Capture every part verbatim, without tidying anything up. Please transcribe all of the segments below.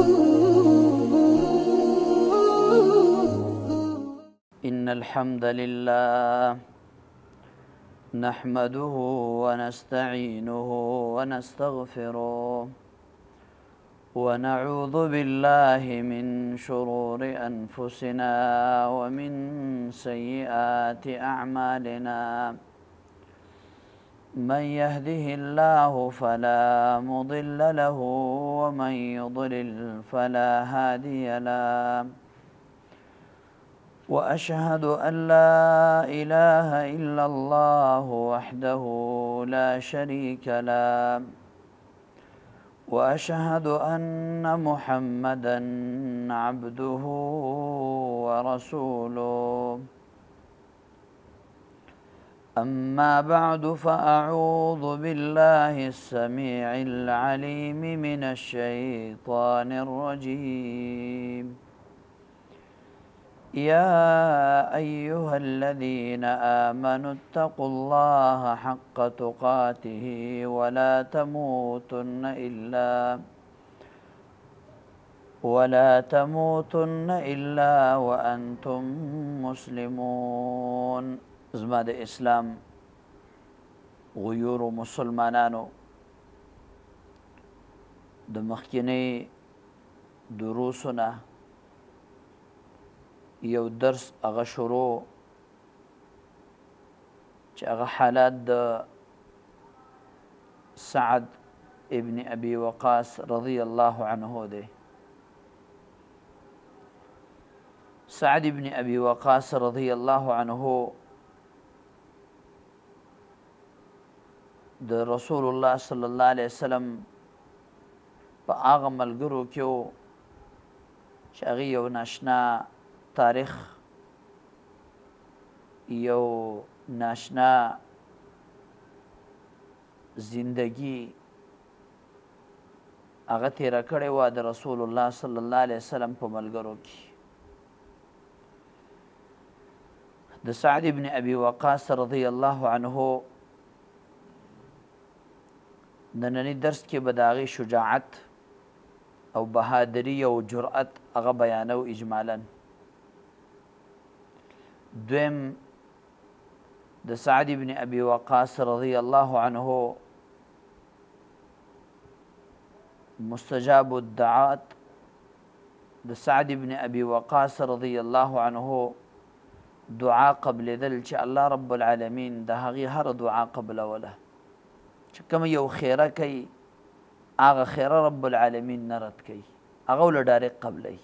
إن الحمد لله نحمده ونستعينه ونستغفره ونعوذ بالله من شرور أنفسنا ومن سيئات أعمالنا من يهده الله فلا مضل له ومن يضلل فلا هادي له وأشهد أن لا إله إلا الله وحده لا شريك له وأشهد أن محمدا عبده ورسوله أما بعد فأعوذ بالله السميع العليم من الشيطان الرجيم يا أيها الذين آمنوا اتقوا الله حق تقاته ولا تموتن إلا ولا تموتن إلا وأنتم مسلمون. زما د اسلام غیور مسلمانانو د مخکینی دروسونه یو درس هغه شروع چې هغه حالات د سعد ابن ابي وقاص رضی الله عنه دی. سعد ابن ابي وقاص رضی الله عنه د رسول الله صلی الله علیه وسلم په هغه ملګرو کې و چې هغې یو ناشنا تاریخ یو ناشنا زندگی هغه تیره کړې وه د رسول الله صلی الله علیه وسلم په ملګرو کې. د سعد ابن ابي وقاص رضی الله عنه د ننني درس کې به د هغې شجاعت او بهادري او جرأت هغه بیانو اجمالا. دویم د سعد ابن ابي وقاص رضی الله عنه مستجاب الدعات د سعد ابن ابي وقاص رضی الله عنه دعا قبلېدل چې الله رب العالمین د هغې هره دعا قبلوله چې کوم یو خیره کوي هغه خیره رب العالمین نه رد کوي، هغه له ډایرکټ قبلوي.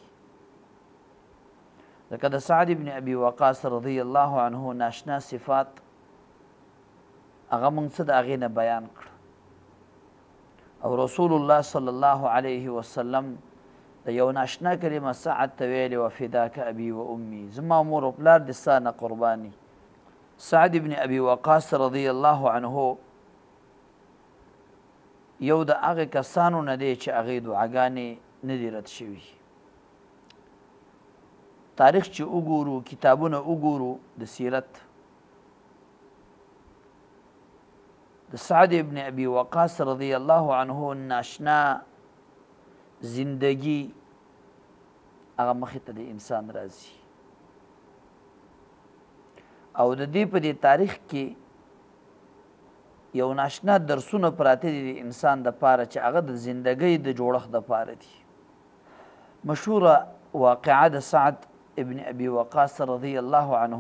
ځکه د سعد ابن ابي وقاص رضی الله عنه ناشنا صفات هغه موږ څه د هغې نه بیان کړ او رسول الله صلی الله علیه وسلم د یو ناشنا کلمه سعد ته ویلې وه فداک ابي و امي، زما مور و پلار د ستا نه قرباني. سعد ابن ابي وقاص رضی الله عنه یو د هغې کسانو نه دی چې هغې دعاګانې نه دي رد شوي. تاریخ چې وګورو، کتابونه وګورو د سیرت، د سعد ابن ابي وقاص رضی الله عنه ناشنا زندگی هغه مخې ته د انسان راځي او د دې په دې تاریخ کې یو ناشنا درسونه پراته دي د انسان دپاره چې هغه د زندګۍ د جوړښت دپاره دي. مشهوره واقعه د سعد ابن ابي وقاص رضی الله عنه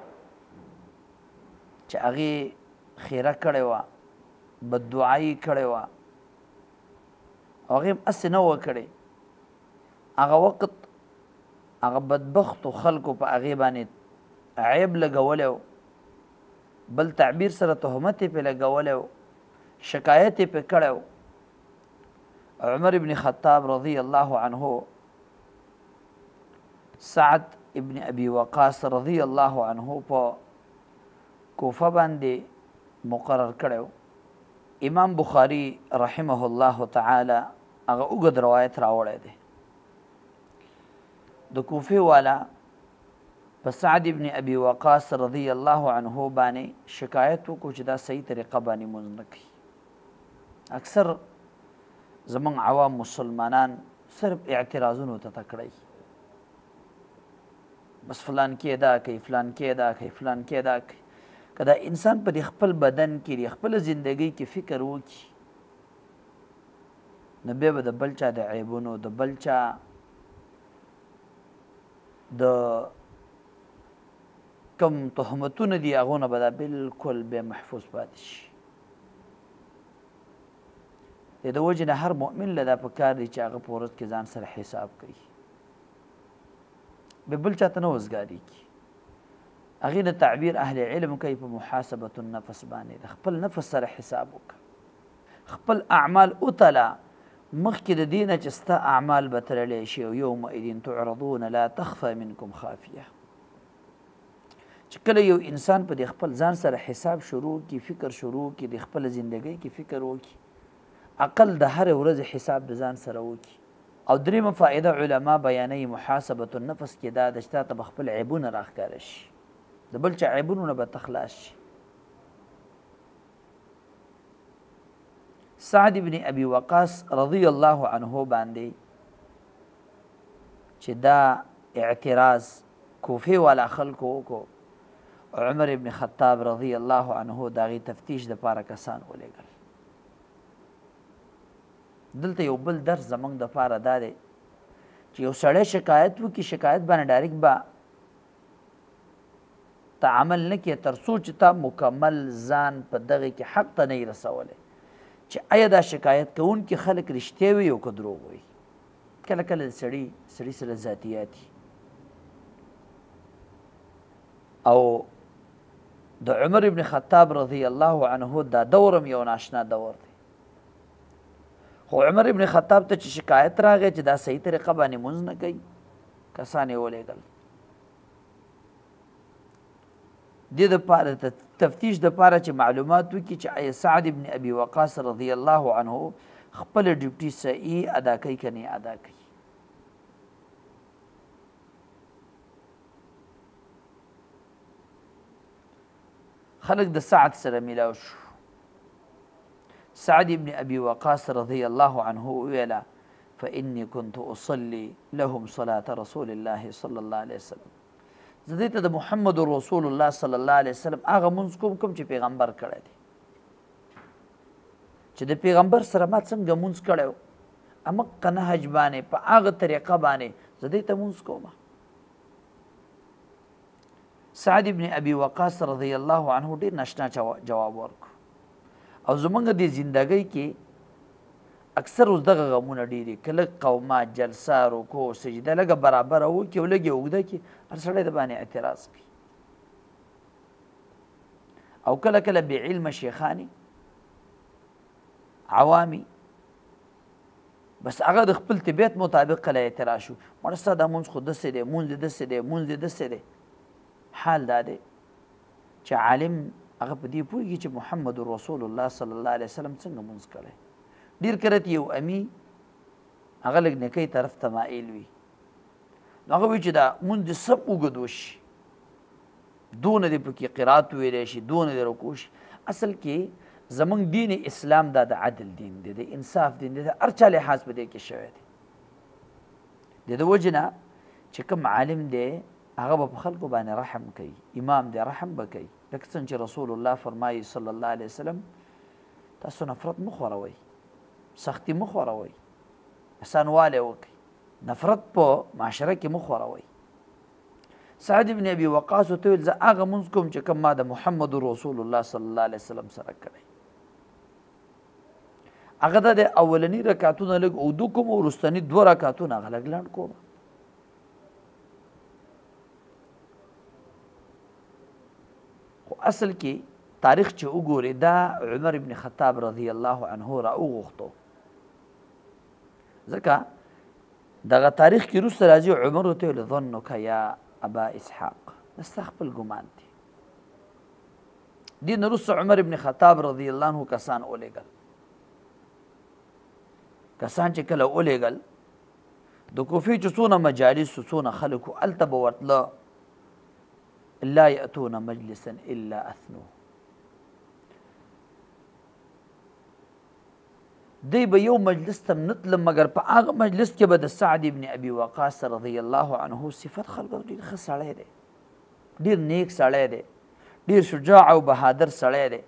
چې هغې خیره کړې وه، بددعایي کړې وه او هغې هم هسې نه وه کړې. هغه وخت هغه بدبختو خلکو په هغې باندې عیب لګولی و، بل تعبیر سره تهمت یې پې لګولی و، شکایت یې پې کړی و. عمر ابن خطاب رضی الله عنه سعد ابن ابي وقاص رضی الله عنه په کوفه باندې مقرر کړی و. امام بخاري رحمه الله تعالی هغه اوږد روایت راوړی دی. د کوفې والا په سعد ابن ابي وقاص رضی الله عنه باندې شکایت وکړو چې دا صحیح طریقه باندې مونځ نه کوي. اکثر زمونږ عوام مسلمانان صرف اعتراضونو ته تکړی بس فلان کې دا کوي فلان کې دا کوي فلان کې دا کوي که دا انسان په خپل بدن کې خپل زندګۍ کې فکر وکړي نو بیا به د بل چا د عیبونو د بل چا د کم تهمتونه دي هغو نه به دا بلکل بیا محفوظ پاتې شي د د وجې نه هر مؤمن له دا پکار دی چې هغه په ورځ کې ځان سره حساب کوي به بل چاته نه وزګارېږي هغې نه تعبیر اهل علم کوي په محاسبة النفس باندې د خپل نفس سره حساب وکړه خپل اعمال وتله مخکې د دې نه چې ستا اعمال به تللی شي او یومئذ تعرضون لا تخفى منکم خافیه چې کله یو انسان په د خپل ځان سره حساب شروع کړي فکر شروع کړي د خپل زندګۍ کې فکر وکړي عقل د هرې ورځې حساب د ځان سره وکړي او دریمه فائده علما بیانوي محاسبة النفس کې دا ده چې تا ته به خپل عیبونه راښکاره شي د بل چا عیبونو نه به ته خلاص شي سعد بن ابي وقاص رضی الله عنه باندې چې دا اعتراض کوفې والا خلکو وکړو عمر ابن خطاب رضی الله عنه د هغې تفتیش دپاره کسان ولېږل دلته یو بل درس زموږ دپاره دا دی چې یو سړی شکایت وکړي شکایت باندې ډایرکټ به ته عمل نه کړې تر څو چې تا مکمل ځان په دغې کې حق ته نه یې رسولی چې آیا دا شکایت کوونکي خلک رښتیا وي او که دروغ وي کله کله د سړي سړي سره ذاتیات او د عمر ابن خطاب رضی الله عنه دا دورم یو ناشنا دور دی خو عمر ابن خطاب ته چې شکایت راغی چې دا صحیح طریقه باندې مونځ نه کوي کسان یې ولېږل دې دپاره تفتیش دپاره چې معلومات وکړي چې آیا سعد ابن ابي وقاص رضی الله عنه خپله ډیوټي صحیح ادا کوي که نه ادا کوي خلق د سعد سره میلاو شو سعد ابن ابي وقاص رضي الله عنه ویلا فاني كنت اصلي لهم صلاه رسول الله صلى الله عليه وسلم زه ته د محمد رسول الله صلی الله علیه وسلم هغه مونځ کوم کوم چې پیغمبر کړی دی چې د پیغمبر سره ما څنګه مونځ کړی و همغه نهج باندې په هغه طریقه باندې زه دې ته مونځ کوم سعد ابن ابي وقاص رضی الله عنه ډېر ناشنا جواب ورکړ او زمونږ د زندګۍ کې اکثر اوس دغه غمونه ډېرې کله قومات جلسه رکوع سجده لږه برابره وکړي او لږ یې اوږده کړي هر سړی د باندې اعتراض کوي او کله کله بې علمه شیخانې عوامي بس هغه د خپل طبیعت مطابق کله اعتراض شو مړه ستا دا مونځ خو داسې دی مونځ دې داسې دی مونځ دې داسې دی حال دا دی چې عالم هغه په دې پوهېږي چې محمد رسول الله صلی الله علیه وسلم څنګه مونځ کړی ډېر کرت یو امي هغه لږ نیکۍ طرف ته مایل وي نو هغه وایي چې دا مونځ دې سم اوږد وشي دونه دې پکې قرات ویلی شي دونه دې رکوع شي اصل کې زمونږ دین اسلام دا د عدل دین دی د انصاف دین دی د هر چا لحاظ په دې کې شوی دی د دې وجې نه چې کوم عالم دی هغه به په خلکو باندې رحم کوي امام دی رحم به کوي لکه څنګه چې رسول الله فرمایي صلی الله علیه وسلم تاسو نفرت مه خوروئ سختی مه خوروئ اسانوالی وکړئ نفرت په معاشره کې مه خوروئ سعد بن ابي وقاص ورته ویل زه هغه مونځ کوم چې کوم ما د محمد رسول الله صلی الله علیه وسلم سره کړی هغه د اولني رکعتونه لږ اوږده کوم او وروستني دوه رکعتونه هغه لږ لنډ کوم خو اصل کې تاریخ چې وګورې دا عمر ابن خطاب رضی الله عنه را وغوښتو ځکه دغه تاریخ کې وروسته راځي عمر ورته ویل ظنک یا ابا اسحاق دا ستا خپل ګمان دی دې نه وروسته عمر ابن خطاب رضی الله عنه کسان ولېږل کسان چې کله ولېږل د کوفې چې څونه مجالس څونه خلکو هلته به ورتله لا یأتون مجلسا الا اثنوه دی به یو مجلس ته نه تلم مګر په هغه مجلس کې به د سعد ابن ابي وقاص رضی الله عنه صفت خلکو ډېر ښه سړی دی ډېر نیک سړی دی ډېر شجاع او بهادر سړی دی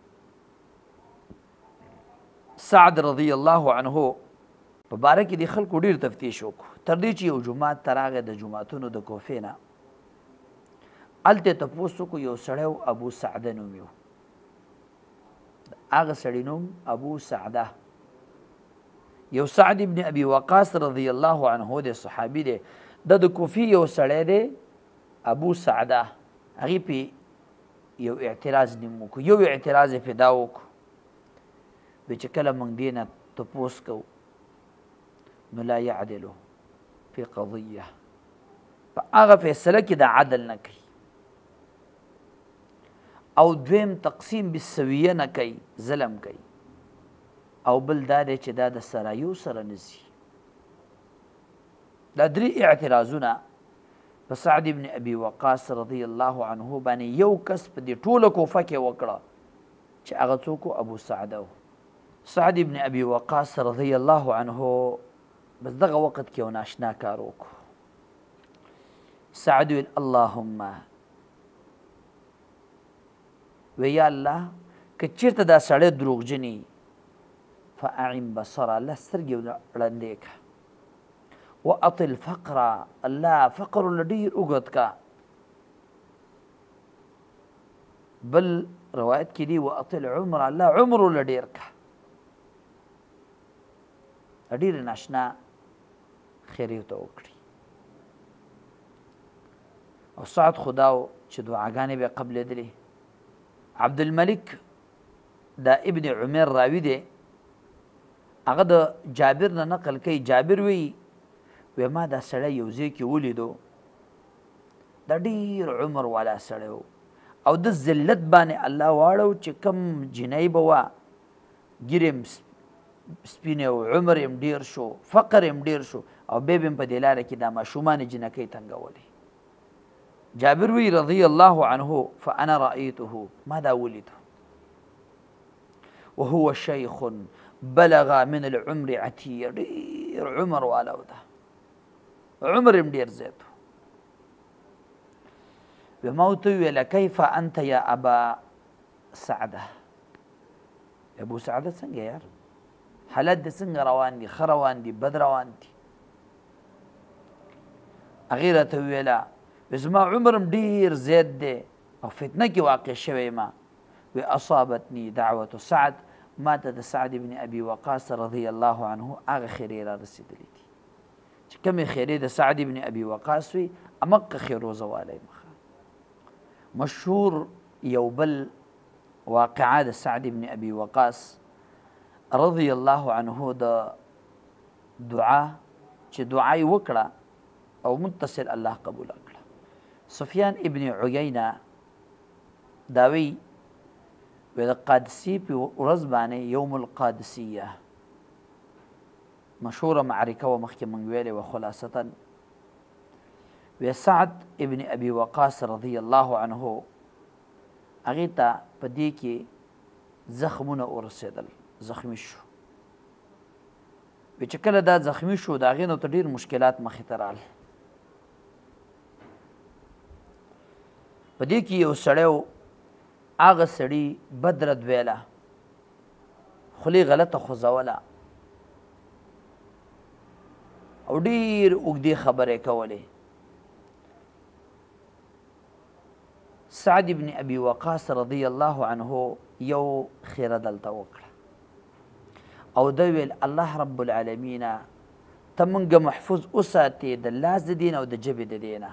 سعد رضی الله عنه په باره کې د خلکو ډېر تفتیش وکړو تر دې چې یو جومات ته راغی د جوماتونو د کوفې نه هلته یې تپوس وکړو یو سړی و ابو سعده نوم یې و هغه سړي نوم ابو سعده یو سعد ابن ابي وقاص رضی الله عنه دی صحابي دی د د کوفي یو سړی دی ابو سعده هغې پې یو اعتراض نیم وکړو یو اعتراض یې پې دا وکړو وی چې کله موږ دې نه تپوس کوو نو لا یعدلو فی قضیه په هغه فیصله کې د عدل نه کوي او دویم تقسیم بالسویه نه کوي ظلم کوي او بل دا دی چې دا د سرایو سره نه ځي دا درې اعتراضونه په سعد ابن ابي وقاص رضی الله عنه باندې یو کس په دې ټوله کوفه کې وکړه چې هغه څوک ابو سعده و سعد ابن ابي وقاص رضی الله عنه بس دغه وخت کې یو ناشنا کار وکړو سعد ویل اللهم وی یا الله که چېرته دا سړی دروغجن فاعن بصره الله سترګې ړندې که واطل فقره الله فقر له ډېر اوږد که بل روایت کې دي واطل عمر الله عمر له ډېر که ډېرې ناشنا خیر ورته وکړي او سعد خدا و چې دعاګانې به یې قبلېدلې عبدالملک دا ابن عمر راوي دی هغه د جابر نه نقل کوي جابر وی وی ما دا سړی یو ځای کې ولیدو دا ډېر عمر والا سړی و او د ذلت باندې الله واړو چې کم جنۍ به وه ګیرې سپینې و عمر یې ډېر شو فقر یې ډېر شو او بیا به په دې لاره کې دا ماشومانې جنکۍ تنګولې جابر وی رضی الله عنه فانا رأيته ما دا ولیدو وهو شيخ بلغ من العمر عتيه ډېر عمر والا و ده عمر یې ډېر زیات و ما ورته وویله کیف انت یا ابا سعده ابو سعده څنګه یار حالت دې څنګه روان دي ښه روان دي بد روان دي هغې راته وویله زما عمر هم ډېر زیات دی او فتنه کې واقع شوی ما وی اصابتني دعوة سعد ما ته د سعد بن ابي وقاص رضی الله عنه هغه خیرې را رسېدلې دي چې کومې خیرې د سعد بن ابي وقاص وي همغه خیرو زوالی مخه مشهور یو بل واقعه د سعد بن ابي وقاص رضی الله عنه د دعا چې دعا یې وکړه او متصل الله قبوله کړه سفیان ابن عیینه دا وی وی د قادسي په ورځ باندې یوم القادسیه مشهوره معرکه و مخکې موږ ویلې وه خلاصتا وی سعد ابن ابي وقاص رضی الله عنه هغې ته په دې کې زخمونه ورسېدل زخمی شو وی چې کله دا زخمی شو د هغې نه ورته ډېر مشکلات مخې ته رال په دې کې یو سړی و هغه سړي بد رد ویله خولې غلطه خوځوله او ډېر اوږدې خبرې کولې سعد ابن ابي وقاص رضی الله عنه یو خیره دلته وکړه او دا ویل الله رب العالمین ته موږ محفوظ وساتې د لاس د دین او د ژبې د دینه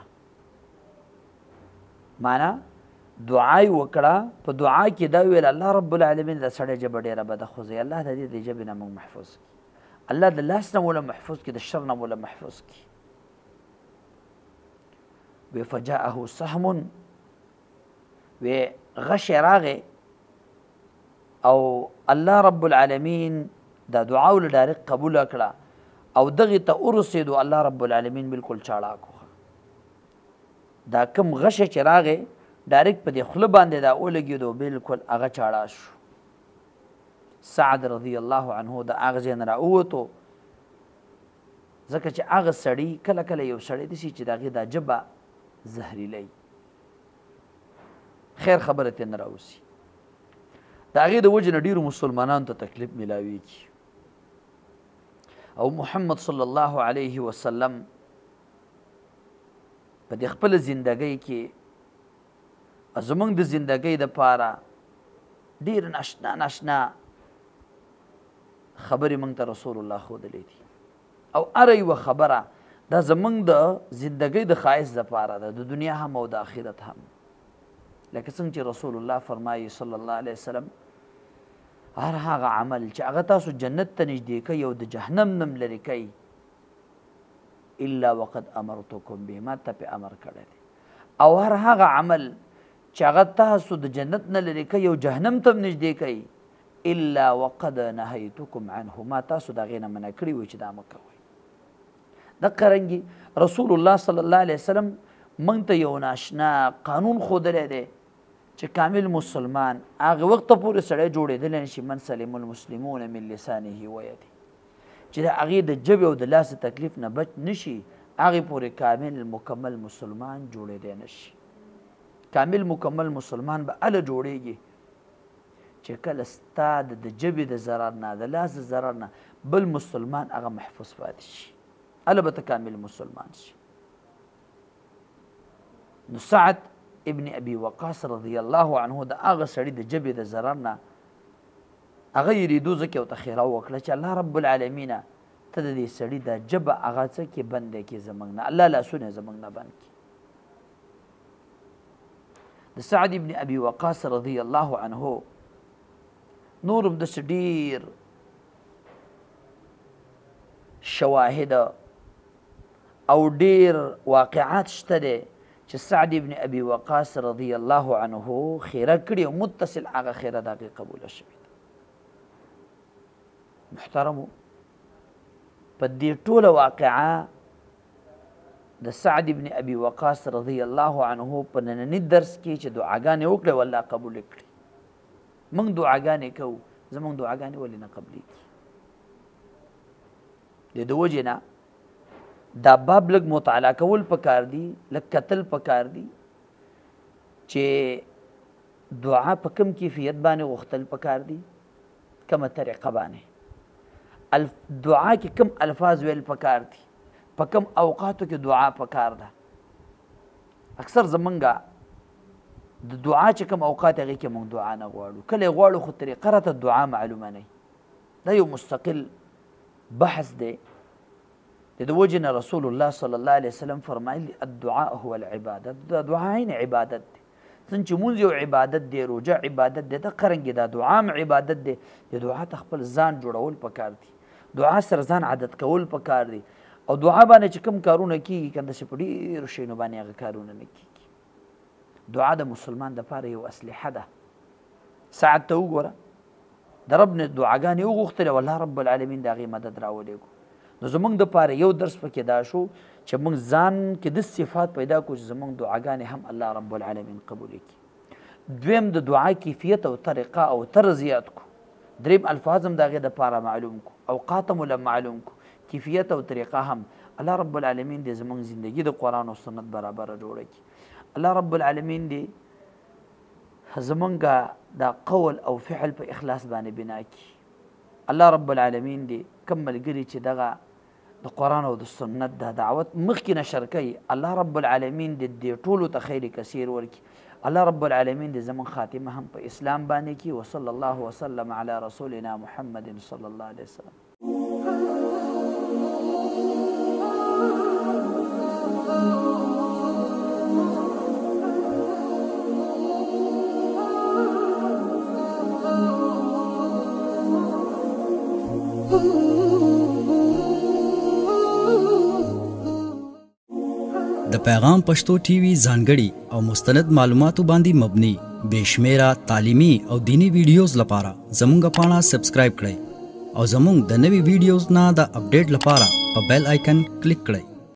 معنا دعا یې وکړه په دعا کې دا ویل الله رب العالمین د سړی ژبه ډېره بده خوځوي الله د دې د ژبې نه موږ محفوظ کړي الله د لاس نه وله محفوظ کړي د شر نه وله محفوظ کړي وی فجاءه سهم وی غش راغې او الله رب العالمین دا دعا ول ډایرک قبوله کړه او دغې ته ورسېدو الله رب العالمین بالکل چاړه کړه دا کم غشه چې راغې ډایرک په دې خوله باندې دا ولګېدو بالکل هغه چاړه شو سعد رضی الله عنه د هغه ځای نه راووتو ځکه چې هغه سړي کله کله یو سړی داسې چې د هغې دا ژبه زهریلی خیر خبره ترې نه راوځي د هغې د وجې نه ډېرو مسلمانانو ته تکلیف میلاویږي او محمد صلی الله علیه وسلم په دې خپله زندګۍ کې زموږ د زندګۍ دپاره ډېر ناشنا ناشنا خبرې موږ ته رسول الله ښودلی دي او هره یوه خبره دا زموږ د زندګۍ د ښایست دپاره ده د دنیا هم او د آخرت هم لکه څنګه چې رسول الله فرمایي صلی الله علیه وسلم هر هغه عمل چې هغه تاسو جنت ته نږدې کوي او د جهنم نه لرې کوي الا وقد امرتکم به ما ته پې امر کړی دی او هر هغه عمل چې هغه تاسو د جنت نه لرې کوي او جهنم ته هم نږدې کوي الا وقد نهیتکم عنه ما تاسو د هغې نه منع کړي وي چې دا مه کوئ دقه رنګې رسول الله صلی الله علیه وسلم موږ ته یو ناشنا قانون ښودلی دی چې کامل مسلمان هغه وخته پورې سړی جوړېدلی نه شي من سلم المسلمون من لسانه ویدي چې د هغې د ژبې او د لاس تکلیف نه بچ نه شي هغې پورې کامل مکمل مسلمان جوړېدی نه شي کامل مکمل مسلمان به هله جوړېږي چې کله ستا د ژبې د ضرر نه د لاس د ضرر نه بل مسلمان هغه محفوظ پاتې شي هله به ته کامل مسلمان شي نو سعد ابن ابي وقاص رضی الله عنه د هغه سړي د ژبې د ضرر نه هغه یېرېدو ځکه ورته ښېرا وکړه چې الله رب العالمینه ته د دې سړي دا ژبه هغه څه کې بنده کې زموږ نه الله لاسونه زموږ نه بند کړي د سعد ابن ابي وقاص رضی الله عنه نور هم داسې ډېر شواهد او ډېر واقعات شته دی چې سعد ابن ابي وقاص رضی الله عنه خیره کړي او متصل هغه خیره د هغې قبوله شوې ده محترمو په دې ټوله واقعه د سعد ابن ابي وقاص رضی الله عنه په ننني درس کې چې دعاګانې وکړې والله قبول کړي موږ دعاګانې کوو زموږ دعاګانې ولې نه قبلیږي د دې وجې نه دا باب لږ مطالعه کول پکار دي لږ کتل پکار دي چې دعا په کوم کیفیت باندې غوښتل پکار دي کومه طریقه باندې دعا کې کوم الفاظ ویل پکار دي په کوم اوقاتو کې دعا پکار ده اکثر زمونږه د دعا چې کوم اوقات هغې کې موږ دعا نه غواړو کله یې غواړو خو طریقه راته دعا معلومه نه دا یو مستقل بحث دی د دې وجې نه رسول الله صلی الله علیه وسلم فرمایلي الدعاء هو العبادت دا دعا عین عبادت دی څنګه چې مونځ یو عبادت دی روژه عبادت دی دقه رنګې دا دعا هم عبادت دی د دعا ته خپل ځان جوړول پکار دي دعا سره ځان عادت کول پکار دي او دعا باندې چې کوم کارونه کېږي که داسې په ډېرو شیانو باندې هغه کارونه نه کېږي دعا د مسلمان دپاره یو اسلحه ده سعد ته وګوره د رب نه دعاګانې وغوښتلې او الله رب العالمین د هغې مدد راولېږو نو زموږ دپاره یو درس پکې دا شو چې موږ ځان کې د صفات پیدا کړو چې زموږ دعاګانې هم الله رب العالمین قبولې کړي دویم د دعا کیفیت او طریقه او طرز زیات کړو دریم الفاظ هم د هغې دپاره معلوم کړو اوقات هم له معلوم کړو کیفیت او طریقه هم الله رب العالمین دې زموږ زندگی د قرآن او سنت برابره جوړه کړي الله رب العالمین دې زمونږ دا قول او فعل په اخلاص باندې بنا کړي الله رب العالمین دې کوم ملګري چې دغه د قرآن او د سنت دا دعوت مخکې نشر کوي الله رب العالمین دې دې ټولو ته خیر کثیر ورکړي الله رب العالمین دې زموږ خاتمه هم په اسلام باندې کړي وصلی الله وسلم علی رسولنا محمد صلی الله علیه وسلم د پیغام پښتو ټي وي ځانګړي او مستند معلوماتو باندې مبني بشمیره تعلیمي او دینی ویډیوز لپاره زموږ پاڼه سبسکرایب کړئ او زموږ د نوي ویډیوز نه د اپډیټ لپاره په بیل آیکن کلیک کړئ